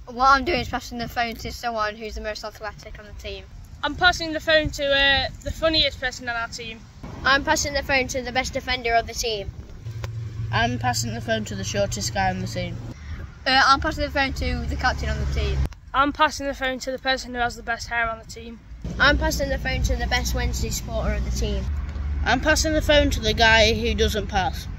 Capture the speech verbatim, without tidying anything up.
What I'm doing is passing the phone to someone who's the most athletic on the team. I'm passing the phone to uh, the funniest person on our team. I'm passing the phone to the best defender of the team. I'm passing the phone to the shortest guy on the team. Uh, I'm passing the phone to the captain on the team. I'm passing the phone to the person who has the best hair on the team. I'm passing the phone to the best Wednesday supporter of the team. I'm passing the phone to the guy who doesn't pass.